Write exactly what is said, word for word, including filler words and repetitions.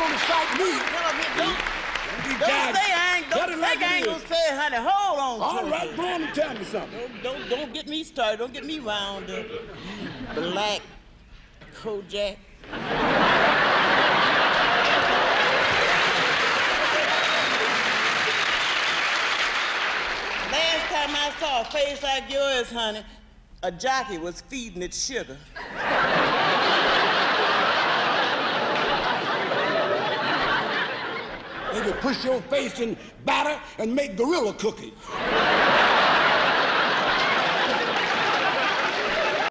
gonna cite me. Don't, don't, don't say I ain't, don't think I ain't gonna say it, honey. Hold on. All right, go on and tell me something. Don't, don't, don't get me started. Don't get me wound up. Black Kojak. Last time I saw a face like yours, honey, a jockey was feeding it sugar. They could push your face in batter and make gorilla cookies.